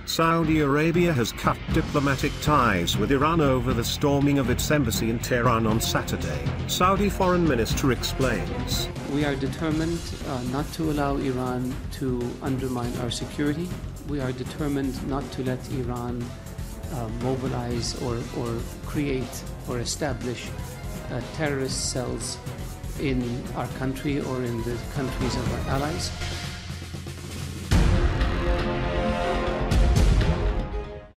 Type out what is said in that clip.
Saudi Arabia has cut diplomatic ties with Iran over the storming of its embassy in Tehran on Saturday. Saudi Foreign Minister explains. We are determined not to allow Iran to undermine our security. We are determined not to let Iran mobilize or create or establish terrorist cells in our country or in the countries of our allies.